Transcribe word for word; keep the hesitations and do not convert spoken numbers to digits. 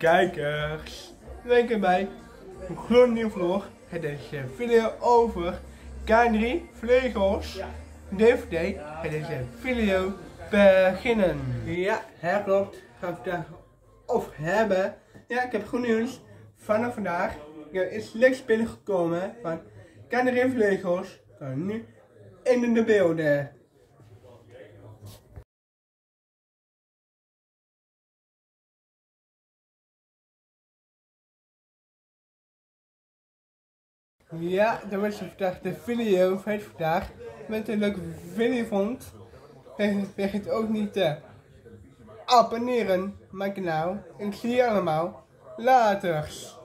kijkers, welkom bij een gloednieuwe vlog. Het is een video over K drie vleugels. D V D. Het is een video beginnen. Ja, het klopt. Gaan we vandaag over hebben. Ja, ik heb goed nieuws. Vanaf vandaag er is leks binnengekomen van K drie vleugels. Kan nu in de beelden. Ja, dat was vandaag de video van vandaag. Met een leuke video vond, vergeet ook niet te abonneren op mijn kanaal. En ik zie je allemaal later.